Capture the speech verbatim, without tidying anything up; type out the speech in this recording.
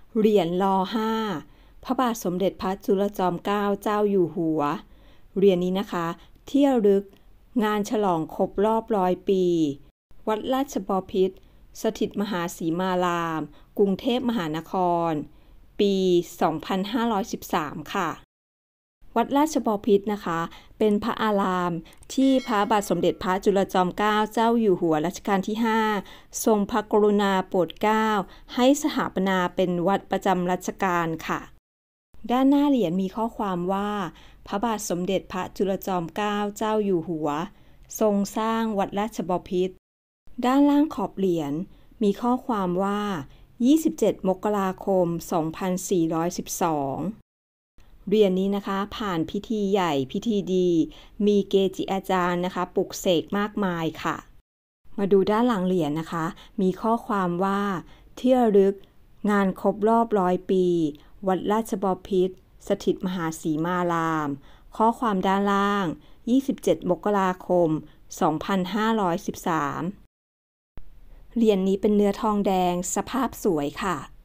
เหรียญรอห้าพระบาทสมเด็จพระจุลจอมเกล้าเจ้าอยู่หัวเหรียญนี้นะคะที่ระลึกงานฉลองครบรอบร้อยปีวัดราชบพิตรสถิตมหาสีมาราม กรุงเทพมหานคร ปี สองพันห้าร้อยสิบสาม ค่ะวัดราชบพิตรนะคะเป็นพระอารามที่พระบาทสมเด็จพระจุลจอมเกล้าเจ้าอยู่หัวรัชกาลที่ห้าทรงพระกรุณาโปรดเกล้าให้สถาปนาเป็นวัดประจำรัชกาลค่ะด้านหน้าเหรียญมีข้อความว่าพระบาทสมเด็จพระจุลจอมเกล้าเจ้าอยู่หัวทรงสร้างวัดราชบพิตรด้านล่างขอบเหรียญมีข้อความว่ายี่สิบเจ็ดมกราคมสองพันสี่ร้อยสิบสองเหรียญนี้นะคะผ่านพิธีใหญ่พิธีดีมีเกจิอาจารย์นะคะปลุกเสกมากมายค่ะมาดูด้านหลังเหรียญนะคะมีข้อความว่าที่ระลึกงานครบรอบร้อยปีวัดราชบพิตรสถิตมหาสีมารามข้อความด้านล่างยี่สิบเจ็ดมกราคมสองพันห้าร้อยสิบสามเหรียญนี้เป็นเนื้อทองแดงสภาพสวยค่ะ